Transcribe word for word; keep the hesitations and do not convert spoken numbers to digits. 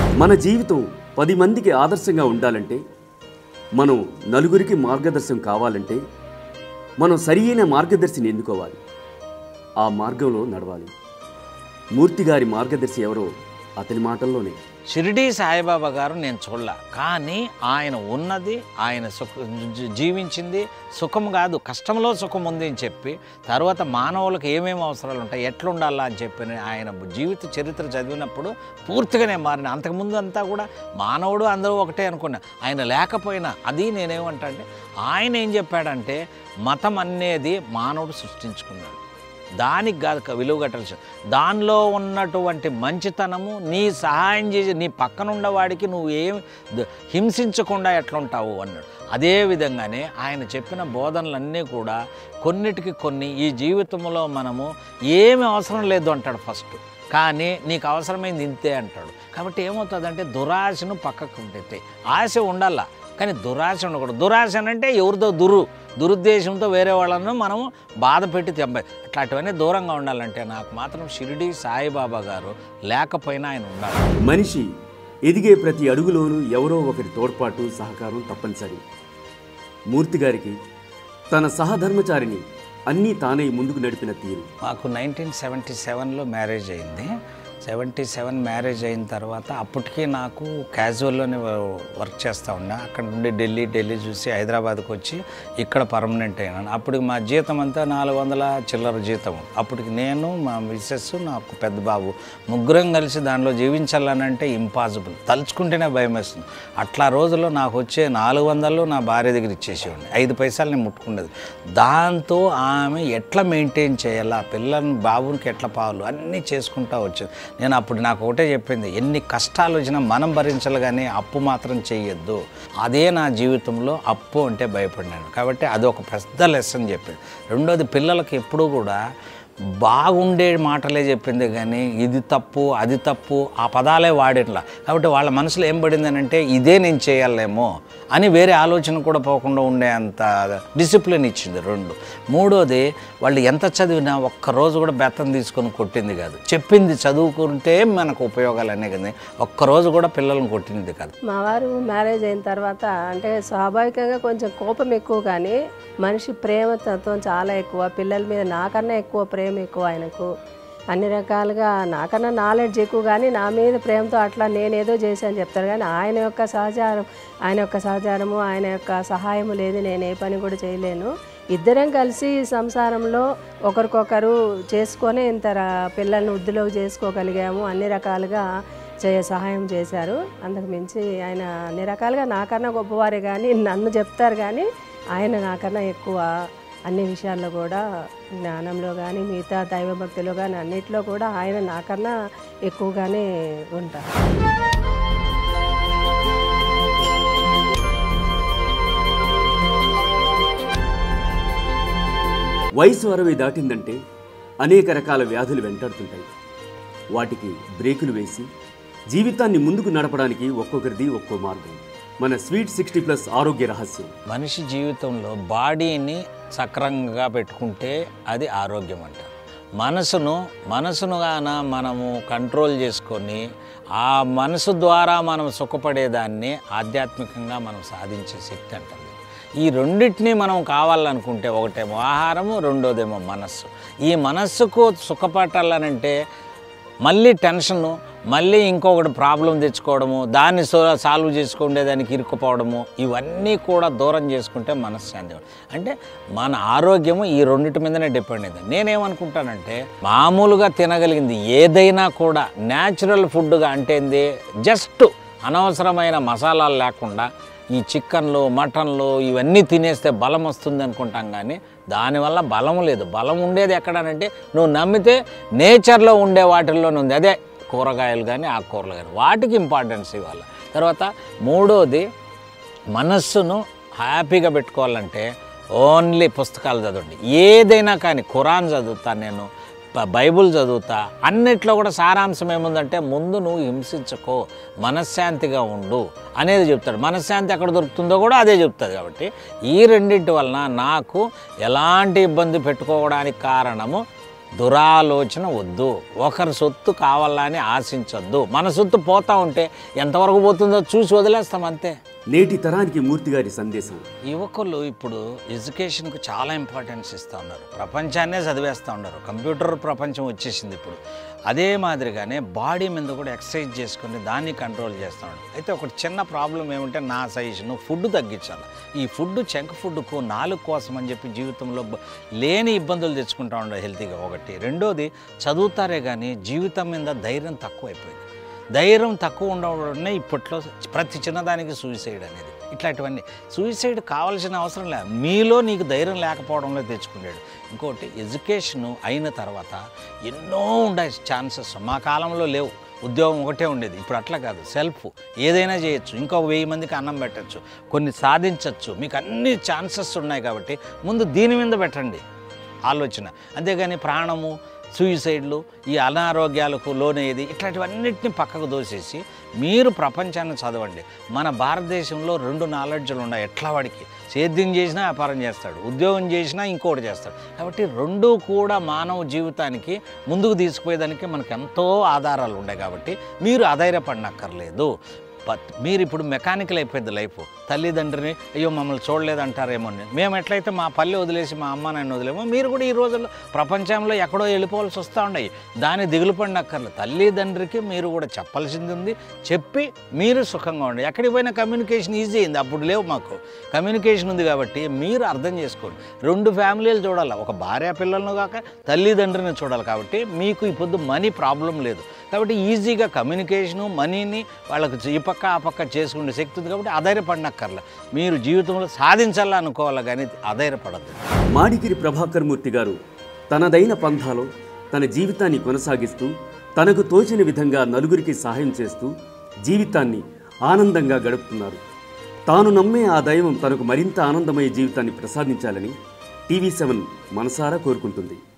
మన జీవితం పది మందికి ఆదర్శంగా ఉండాలంటే, మనం నలుగురికి మార్గదర్శనం కావాలంటే, మనం సరియైన మార్గదర్శిని ఎన్నుకోవాలి. ఆ మార్గంలో నడవాలి. మూర్తి గారి మార్గదర్శి ఎవరో అతని మాటల్లోనే. షిరిడీ సాయిబాబా గారు నేను చూడలే, కానీ ఆయన ఉన్నది, ఆయన సుఖ జీవించింది సుఖం కాదు, కష్టంలో సుఖం ఉంది అని చెప్పి, తర్వాత మానవులకు ఏమేమి అవసరాలు ఉంటాయి, ఎట్లుండాలా అని చెప్పి ఆయన జీవిత చరిత్ర చదివినప్పుడు పూర్తిగానే మారిన. అంతకుముందు అంతా కూడా మానవుడు అందరూ ఒకటే అనుకున్నా. ఆయన లేకపోయినా అది నేనేమంటా అంటే, ఆయన ఏం చెప్పాడంటే మతం అనేది మానవుడు సృష్టించుకున్నాడు, దానికి కాదు విలువ కట్టాల్సి. దానిలో ఉన్నటువంటి మంచితనము, నీ సహాయం చేసి నీ పక్కన ఉన్నవాడికి నువ్వు ఏం హింసించకుండా ఎట్లుంటావు అన్నాడు. అదేవిధంగానే ఆయన చెప్పిన బోధనలన్నీ కూడా కొన్నిటికి కొన్ని ఈ జీవితంలో మనము ఏమి అవసరం లేదు అంటాడు ఫస్ట్, కానీ నీకు అవసరమైంది ఇంతే అంటాడు. కాబట్టి ఏమవుతుందంటే దురాశను పక్కకు పెట్టే, ఆశ ఉండాల కానీ దురాశ ఉండకూడదు. దురాశ అంటే ఎవరిదో దురు దురుద్దేశంతో వేరే వాళ్ళను మనము బాధ పెట్టి తెంపాయి, అట్లాంటివన్నీ దూరంగా ఉండాలంటే నాకు మాత్రం షిరిడీ సాయిబాబా గారు లేకపోయినా ఆయన ఉండాలి. మనిషి ఎదిగే ప్రతి అడుగులోనూ ఎవరో ఒకరి తోడ్పాటు సహకారం తప్పనిసరి. మూర్తి గారికి తన సహధర్మచారిని అన్నీ తానే ముందుకు నడిపిన తీరు. మాకు నైన్టీన్ సెవెంటీ సెవెన్లో మ్యారేజ్ అయింది. సెవెంటీ సెవెన్ మ్యారేజ్ అయిన తర్వాత అప్పటికి నాకు క్యాజువల్లోనే వర్క్ చేస్తూ ఉన్నా. అక్కడ నుండి ఢిల్లీ ఢిల్లీ చూసి హైదరాబాద్కి వచ్చి ఇక్కడ పర్మనెంట్ అయినాను. అప్పటికి మా జీతం అంతా నాలుగు వందల చిల్లర జీతం. అప్పటికి నేను, మా మిస్సెస్, నాకు పెద్ద బాబు ముగ్గురం కలిసి దానిలో జీవించాలనంటే ఇంపాసిబుల్, తలుచుకుంటేనే భయం వేస్తుంది. అట్లా రోజుల్లో నాకు వచ్చే నాలుగు వందలు నా భార్య దగ్గర ఇచ్చేసేవాడిని, ఐదు పైసలు నేను ముట్టుకునేది. దాంతో ఆమె ఎట్లా మెయింటైన్ చేయాలా, పిల్లల్ని బాబునికి ఎట్లా పాలు అన్నీ చేసుకుంటూ వచ్చేది. నేను అప్పుడు నాకు ఒకటే చెప్పింది, ఎన్ని కష్టాలు వచ్చినా మనం భరించాలి కానీ అప్పు మాత్రం చేయొద్దు. అదే నా జీవితంలో అప్పు అంటే భయపడినాను. కాబట్టి అది ఒక పెద్ద లెసన్ చెప్పింది. రెండోది, పిల్లలకి ఎప్పుడూ కూడా బాగుండే మాటలే చెప్పింది కానీ ఇది తప్పు అది తప్పు ఆ పదాలే వాడిట్లా. కాబట్టి వాళ్ళ మనసులో ఏం పడింది అంటే ఇదే నేను చేయాలేమో అని వేరే ఆలోచన కూడా పోకుండా ఉండే అంత డిసిప్లిన్ ఇచ్చింది. రెండు మూడోది, వాళ్ళు ఎంత చదివినా ఒక్కరోజు కూడా బెత్తం తీసుకొని కొట్టింది కాదు. చెప్పింది చదువుకుంటే మనకు ఉపయోగాలు అనే కదా, ఒక్కరోజు కూడా పిల్లల్ని కొట్టింది కాదు. మా వారు మ్యారేజ్ అయిన తర్వాత అంటే స్వాభావికంగా కొంచెం కోపం ఎక్కువ, కానీ మనిషి ప్రేమ తత్వం చాలా ఎక్కువ. పిల్లల మీద నాకన్నా ఎక్కువ ప్రేమ ఎక్కువ ఆయనకు. అన్ని రకాలుగా నాకన్నా నాలెడ్జ్ ఎక్కువ, కానీ నా మీద ప్రేమతో అట్లా నేనేదో చేశాను చెప్తారు. కానీ ఆయన యొక్క సహచారం ఆయన యొక్క సహచారము ఆయన యొక్క సహాయము లేదు, నేను ఏ పని కూడా చేయలేను. ఇద్దరం కలిసి సంసారంలో ఒకరికొకరు చేసుకొని ఇంత పిల్లల్ని వృద్ధిలోకి చేసుకోగలిగాము. అన్ని రకాలుగా చేయ సహాయం చేశారు. అందుకు మించి ఆయన అన్ని రకాలుగా నాకన్నా గొప్పవారే, కానీ నన్ను చెప్తారు కానీ ఆయన నాకన్నా ఎక్కువ అన్ని విషయాల్లో కూడా, జ్ఞానంలో కానీ మిగతా దైవభక్తిలో కానీ అన్నిట్లో కూడా ఆయన నాకన్నా ఎక్కువగానే ఉంటారు. వయసు అరవై దాటిందంటే అనేక రకాల వ్యాధులు వెంటాడుతుంటాయి. వాటికి బ్రేకులు వేసి జీవితాన్ని ముందుకు నడపడానికి ఒక్కొక్కరిది ఒక్కో మార్గం. మన స్వీట్ సిక్స్టీ ప్లస్ ఆరోగ్య రహస్యం. మనిషి జీవితంలో బాడీని సక్రంగా పెట్టుకుంటే అది ఆరోగ్యం అంటారు. మనసును మనసును గాన మనము కంట్రోల్ చేసుకొని ఆ మనసు ద్వారా మనం సుఖపడేదాన్ని ఆధ్యాత్మికంగా మనం సాధించే శక్తి అంటుంది. ఈ రెండింటినీ మనం కావాలనుకుంటే ఒకటేమో ఆహారము, రెండోదేమో మనస్సు. ఈ మనస్సుకు సుఖపట్టాలనంటే మళ్ళీ టెన్షను, మళ్ళీ ఇంకొకటి ప్రాబ్లం తెచ్చుకోవడము, దాన్ని సాల్వ్ చేసుకుంటే దానికి ఇరుక్కుపోవడము, ఇవన్నీ కూడా దూరం చేసుకుంటే మనశ్శాంతి. అంటే మన ఆరోగ్యము ఈ రెండింటి మీదనే డిపెండ్ అయింది. నేనేమనుకుంటానంటే మామూలుగా తినగలిగింది ఏదైనా కూడా న్యాచురల్ ఫుడ్గా అంటే జస్ట్ అనవసరమైన మసాలాలు లేకుండా ఈ చికెన్లు మటన్లు ఇవన్నీ తినేస్తే బలం వస్తుంది అనుకుంటాం, కానీ దానివల్ల బలం లేదు. బలం ఉండేది ఎక్కడనంటే నువ్వు నమ్మితే నేచర్లో ఉండే వాటిల్లోనే ఉంది. అదే కూరగాయలు కానీ ఆకుకూరలు కానీ, వాటికి ఇంపార్టెన్స్ ఇవ్వాలి. తర్వాత మూడోది, మనస్సును హ్యాపీగా పెట్టుకోవాలంటే ఓన్లీ పుస్తకాలు చదవండి. ఏదైనా కానీ ఖురాన్ చదువుతాను నేను, బైబుల్ చదువుతా. అన్నిట్లో కూడా సారాంశం ఏముందంటే ముందు నువ్వు హింసించుకో, మనశ్శాంతిగా ఉండు అనేది చెప్తాడు. మనశ్శాంతి ఎక్కడ దొరుకుతుందో కూడా అదే చెప్తుంది. కాబట్టి ఈ రెండింటి వలన నాకు ఎలాంటి ఇబ్బంది పెట్టుకోవడానికి కారణము దురాలోచన వద్దు, ఒకరి సొత్తు కావాలని ఆశించొద్దు. మన సొత్తు పోతా ఉంటే ఎంతవరకు పోతుందో చూసి వదిలేస్తాం అంతే. నేటి తరానికి మూర్తి గారి సందేశం. యువకులు ఇప్పుడు ఎడ్యుకేషన్కు చాలా ఇంపార్టెన్స్ ఇస్తూ ఉన్నారు, ప్రపంచాన్నే చదివేస్తూ ఉన్నారు. కంప్యూటర్ ప్రపంచం వచ్చేసింది ఇప్పుడు. అదే మాదిరిగానే బాడీ మీద కూడా ఎక్సర్సైజ్ చేసుకుని దాన్ని కంట్రోల్ చేస్తూ ఉన్నారు. అయితే ఒక చిన్న ప్రాబ్లం ఏమంటే నా సజెషన్, ఫుడ్ తగ్గించాలి. ఈ ఫుడ్ జంక్ ఫుడ్కు నాలుగు కోసం అని చెప్పి జీవితంలో లేని ఇబ్బందులు తెచ్చుకుంటూ ఉండవు హెల్తీగా. ఒకటి. రెండోది, చదువుతారే కానీ జీవితం మీద ధైర్యం తక్కువైపోయింది. ధైర్యం తక్కువ ఉండవడమే ఇప్పట్లో ప్రతి చిన్నదానికి సూసైడ్ అనేది. ఇట్లాంటివన్నీ సూసైడ్ కావాల్సిన అవసరం లేదు, మీలో నీకు ధైర్యం లేకపోవడంలో తెచ్చుకున్నాడు. ఇంకోటి, ఎడ్యుకేషను అయిన తర్వాత ఎన్నో ఉండే ఛాన్సెస్ మా కాలంలో లేవు. ఉద్యోగం ఒకటే ఉండేది, ఇప్పుడు అట్లా కాదు. సెల్ఫ్ ఏదైనా చేయొచ్చు, ఇంకో వెయ్యి మందికి అన్నం పెట్టచ్చు, కొన్ని సాధించవచ్చు. మీకు అన్ని ఛాన్సెస్ ఉన్నాయి కాబట్టి ముందు దీని మీద పెట్టండి ఆలోచన. అంతేగాని ప్రాణము, సూయిసైడ్లు, ఈ అనారోగ్యాలకు లోనయ్యేది ఇట్లాంటివన్నిటిని పక్కకు దోసేసి మీరు ప్రపంచాన్ని చదవండి. మన భారతదేశంలో రెండు నాలెడ్జ్లు ఉన్నాయి. ఎట్లా వాడికి సేద్యం చేసినా వ్యాపారం చేస్తాడు, ఉద్యోగం చేసినా ఇంకోటి చేస్తాడు. కాబట్టి రెండూ కూడా మానవ జీవితానికి ముందుకు తీసుకుపోయేదానికి మనకు ఎంతో ఆధారాలు ఉన్నాయి. కాబట్టి మీరు అధైర్యపడనక్కర్లేదు. బట్ మీరు ఇప్పుడు మెకానికల్ అయిపోయింది లైఫ్. తల్లిదండ్రిని అయ్యో మమ్మల్ని చూడలేదంటారేమో. మేము ఎట్లయితే మా పల్లె వదిలేసి మా అమ్మ నాన్న వదిలేమో, మీరు కూడా ఈ రోజుల్లో ప్రపంచంలో ఎక్కడో వెళ్ళిపోవాల్సి వస్తూ ఉన్నాయి. దాన్ని దిగులు పడినక్కర్లేదు. తల్లిదండ్రికి మీరు కూడా చెప్పాల్సింది ఉంది, చెప్పి మీరు సుఖంగా ఉండండి. ఎక్కడికి పోయినా కమ్యూనికేషన్ ఈజీ అయింది, అప్పుడు లేవు. మాకు కమ్యూనికేషన్ ఉంది కాబట్టి మీరు అర్థం చేసుకోండి. రెండు ఫ్యామిలీలు చూడాలి, ఒక భార్య పిల్లలను కాక తల్లిదండ్రిని చూడాలి. కాబట్టి మీకు ఇప్పుడు మనీ ప్రాబ్లం లేదు. కాబట్టి ఈజీగా కమ్యూనికేషను, మనీని వాళ్ళకు ఈ పక్క ఆ పక్క చేసుకునే శక్తి ఉంది. కాబట్టి అధైర్యపడినక్కర్లే, మీరు జీవితంలో సాధించాలా అనుకోవాలి కానీ అధైర్యపడద్దు. మాడిగిరి ప్రభాకర్ మూర్తి గారు తనదైన పంథాలో తన జీవితాన్ని కొనసాగిస్తూ తనకు తోచిన విధంగా నలుగురికి సహాయం చేస్తూ జీవితాన్ని ఆనందంగా గడుపుతున్నారు. తాను నమ్మే ఆ దైవం తనకు మరింత ఆనందమయ జీవితాన్ని ప్రసాదించాలని టీవీ సెవెన్ మనసారా కోరుకుంటుంది.